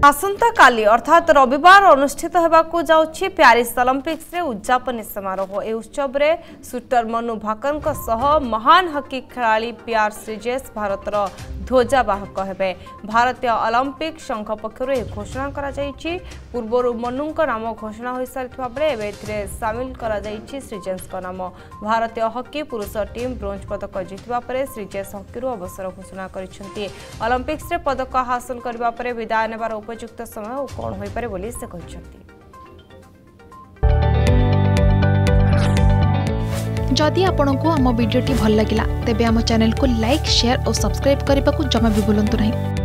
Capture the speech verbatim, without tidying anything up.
आसंता काली अर्थात रविवार अनुष्ठित होगाकू जाउछि Paris Olympics रे उद्यापनी समारोह। ए उत्सव रे शूटर मनु भाकर सह महान हॉकी खिलाड़ी पीआर श्रीजेश भारतर ध्वजावाहक हेबे। भारतीय ओलंपिक संघ पक्षरु ए घोषणा करा जाइछि। पूर्वरु मनुंक नाम घोषणा होई सारिथिबा बेले एबे एथिरे शामिल करा जाइछि श्रीजेश का नाम। भारतीय हॉकी पुरुष टीम ब्रोंज पदक जितिबा परे श्रीजेश हॉकीरु अवसर घोषणा करिसेंति। ओलंपिक्स रे पदक हासिल करबा परे विदाय नेबार उपयुक्त समय कौन हो पारे बोली से कहते। जदि आपंक आम भिडी भल लगा तेब आम चैनल को लाइक शेयर और सब्सक्राइब करने को जमा भी भूलु नहीं।